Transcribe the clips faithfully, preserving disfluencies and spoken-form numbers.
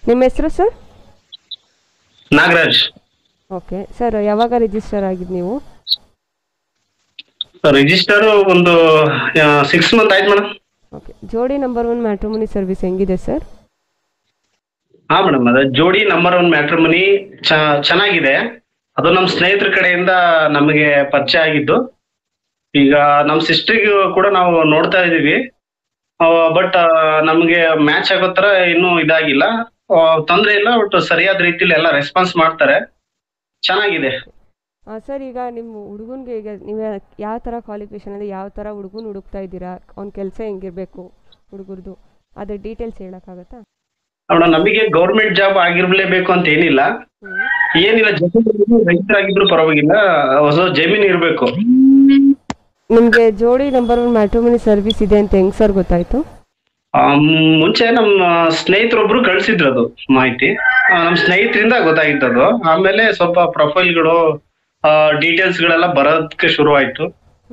ನಿಮ್ಮ ಹೆಸರು sir? Nagaraj. Okay sir, ಯಾವಾಗ ರಿಜಿಸ್ಟರ್ ಆಗಿದ್ದು ನೀವು? ರಿಜಿಸ್ಟರ್ ಒಂದು ಸಿಕ್ಸ್ ಮಂತ್ ಆಯ್ತು madam. Okay, Jodi number one matrimony service ಹೆಂಗಿದೆ ಸರ್? ಹಾ ಮೇಡಮ್, ಅದ ಜೋಡಿ ನಂಬರ್ ಒನ್ ಮ್ಯಾಟ್ರಿಮೋನಿ ಚೆನ್ನಾಗಿದೆ. ಅದು ನಮ್ಮ ಸ್ನೇಹಿತರ ಕಡೆಯಿಂದ ನಮಗೆ ಪರಿಚಯ ಆಗಿದ್ದು. ಈಗ ನಮ್ಮ ಸಿಸ್ಟ್ರಿಗೂ ಕೂಡ ನಾವು ನೋಡ್ತಾ ಇದೀವಿ, ಬಟ್ ನಮಗೆ ಮ್ಯಾಚ್ ಆಗೋ ತರ ಇನ್ನೂ ಇದಾಗಿಲ್ಲ. ತೊಂದರೆ ಇಲ್ಲ, ಬಟ್ ಸರಿಯಾದ ರೀತಿಲಿ ಎಲ್ಲ ರೆಸ್ಪಾನ್ಸ್ ಮಾಡ್ತಾರೆ, ಚೆನ್ನಾಗಿದೆ. ಸರ್, ಈಗ ನಿಮ್ಮ ಹುಡುಗನ್ಗೆ ಈಗ ನೀವು ಯಾವ ಥರ ಕ್ವಾಲಿಫಿಕೇಷನ್ ಅಂದರೆ ಯಾವ ಥರ ಹುಡುಗನ ಹುಡುಕ್ತಾ ಇದ್ದೀರಾ? ಅವ್ನ ಕೆಲಸ ಹೆಂಗಿರಬೇಕು ಹುಡುಗರದು, ಅದ್ರ ಡೀಟೇಲ್ಸ್ ಹೇಳೋಕ್ಕಾಗತ್ತಾ? ನೋಡ, ನಮಗೆ ಗೌರ್ಮೆಂಟ್ ಜಾಬ್ ಆಗಿರ್ಲೇಬೇಕು ಅಂತ ಏನಿಲ್ಲ, ಏನಿಲ್ಲ ಜಮೀನು ರೈತರಾಗಿದ್ರು ಪರವಾಗಿಲ್ಲ, ಹೊಸ ಜಮೀನು ಇರಬೇಕು. ನಿಮಗೆ ಜೋಡಿ ನಂಬರ್ ಒನ್ ಮ್ಯಾಟ್ರಿಮೋನಿ ಸರ್ವಿಸ್ ಇದೆ ಅಂತ ಹೆಂಗ್ ಸರ್ ಗೊತ್ತಾಯ್ತು? ಮುಂಚೆ ನಮ್ಮ ಸ್ನೇಹಿತರೊಬ್ರು ಕಳ್ಸಿದ್ರು ಅದು ಮಾಹಿತಿ, ನಮ್ಮ ಸ್ನೇಹಿತರಿಂದ ಗೊತ್ತಾಗಿತ್ತದು. ಆಮೇಲೆ ಸ್ವಲ್ಪ ಪ್ರೊಫೈಲ್ಗಳು ಡೀಟೇಲ್ಸ್ ಗಳೆಲ್ಲ ಬರೋದಕ್ಕೆ ಶುರು ಆಯ್ತು.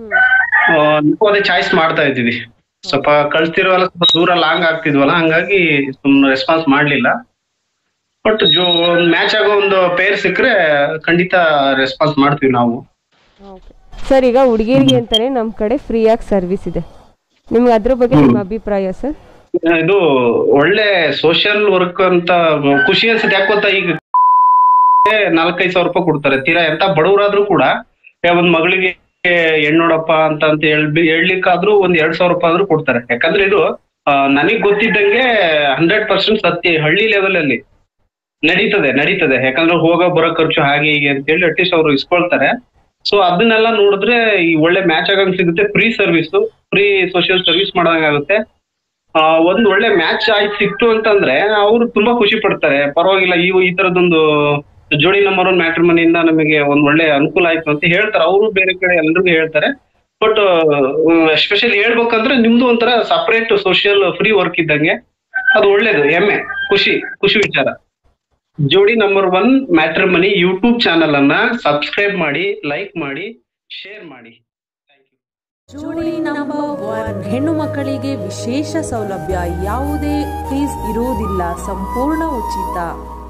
ನಾವು ಅದೇ ಚಾಯ್ಸ್ ಮಾಡ್ತಾ ಇದ್ದೀವಿ. ಸ್ವಲ್ಪ ಕಳ್ಸ್ತಿರೋಲ್ಲ, ಸ್ವಲ್ಪ ದೂರ ಲಾಂಗ್ ಆಗ್ತಿದ್ವಲ್ಲ, ಹಂಗಾಗಿ ಸುಮ್ಮನೆ ರೆಸ್ಪಾನ್ಸ್ ಮಾಡ್ಲಿಲ್ಲ. ಬಟ್ ಜೋ ಮ್ಯಾಚ್ ಆಗೋ ಒಂದು ಪೇರ್ ಸಿಕ್ಕರೆ ಖಂಡಿತ ರೆಸ್ಪಾನ್ಸ್ ಮಾಡ್ತೀವಿ ನಾವು. ಸರ್, ಈಗ ಹುಡುಗಿರಿಗೆ ಅಂತಾನೆ ನಮ್ಮ ಕಡೆ ಫ್ರೀ ಆಗಿ ಸರ್ವಿಸ್ ಇದೆ, ನಿಮ್ಗೆ ಅದ್ರ ಬಗ್ಗೆ ನಿಮ್ಮ ಅಭಿಪ್ರಾಯ ಸರ್? ಇದು ಒಳ್ಳೆ ಸೋಷಿಯಲ್ ವರ್ಕ್ ಅಂತ ಖುಷಿ ಅನ್ಸುತ್ತೆ. ಯಾಕೆ ಗೊತ್ತಾ, ಈಗ ನಾಲ್ಕೈದು ಸಾವಿರ ರೂಪಾಯಿ ಕೊಡ್ತಾರೆ. ತೀರಾ ಎಂತ ಬಡವರಾದ್ರೂ ಕೂಡ ಒಂದ್ ಮಗಳಿಗೆ ಹೆಣ್ಣೋಡಪ್ಪ ಅಂತ ಅಂತ ಹೇಳ್ಬಿ ಹೇಳ್ಲಿಕ್ಕಾದ್ರೂ ಒಂದ್ ಎರಡ್ ಸಾವಿರ ರೂಪಾಯಿ ಆದ್ರೂ ಕೊಡ್ತಾರೆ. ಯಾಕಂದ್ರೆ ಇದು ನನಗ್ ಗೊತ್ತಿದ್ದಂಗೆ ಹಂಡ್ರೆಡ್ ಪರ್ಸೆಂಟ್ ಸತ್ಯ. ಹಳ್ಳಿ ಲೆವೆಲ್ ಅಲ್ಲಿ ನಡೀತದೆ ನಡೀತದೆ ಯಾಕಂದ್ರೆ ಹೋಗೋ ಬರೋ ಖರ್ಚು ಹಾಗೆ ಹೀಗೆ ಅಂತ ಹೇಳಿ ಅಟ್ಲೀಸ್ಟ್ ಅವ್ರು ಇಸ್ಕೊಳ್ತಾರೆ. ಸೊ ಅದನ್ನೆಲ್ಲ ನೋಡಿದ್ರೆ ಈ ಒಳ್ಳೆ ಮ್ಯಾಚ್ ಆಗಂಗ್ ಸಿಗುತ್ತೆ. Free service, free social service ಮಾಡೋಂಗಾಗುತ್ತೆ. ಆ ಒಂದ್ ಒಳ್ಳೆ ಮ್ಯಾಚ್ ಆಯ್ತು ಸಿಕ್ತು ಅಂತಂದ್ರೆ ಅವ್ರು ತುಂಬಾ ಖುಷಿ ಪಡ್ತಾರೆ. ಪರವಾಗಿಲ್ಲ, ಈ ಈ ತರದೊಂದು ಜೋಡಿ ನಂಬರ್ ಒನ್ ಮ್ಯಾಟ್ರಿಮೋನಿಯಿಂದ ನಮಗೆ ಒಂದ್ ಒಳ್ಳೆ ಅನುಕೂಲ ಆಯ್ತು ಅಂತ ಹೇಳ್ತಾರೆ. ಅವರು ಬೇರೆ ಕಡೆ ಎಲ್ರಿಗೂ ಹೇಳ್ತಾರೆ. ಬಟ್ ಎಸ್ಪೆಷಲಿ ಹೇಳ್ಬೇಕಂದ್ರೆ ನಿಮ್ದು ಒಂಥರ ಸಪರೇಟ್ ಸೋಷಿಯಲ್ ಫ್ರೀ ವರ್ಕ್ ಇದ್ದಂಗೆ, ಅದು ಒಳ್ಳೇದು, ಹೆಮ್ಮೆ, ಖುಷಿ ಖುಷಿ ವಿಚಾರ. Jodi number one matrimony YouTube channel ಅನ್ನ ಸಬ್ಸ್ಕ್ರೈಬ್ ಮಾಡಿ, ಲೈಕ್ ಮಾಡಿ, ಶೇರ್ ಮಾಡಿ. ಜೋಡಿ ನಂಬರ್ ಒನ್ ಹೆಣ್ಣು ಮಕ್ಕಳಿಗೆ ವಿಶೇಷ ಸೌಲಭ್ಯ, ಯಾವುದೇ ಫೀಸ್ ಇರುವುದಿಲ್ಲ, ಸಂಪೂರ್ಣ ಉಚಿತ.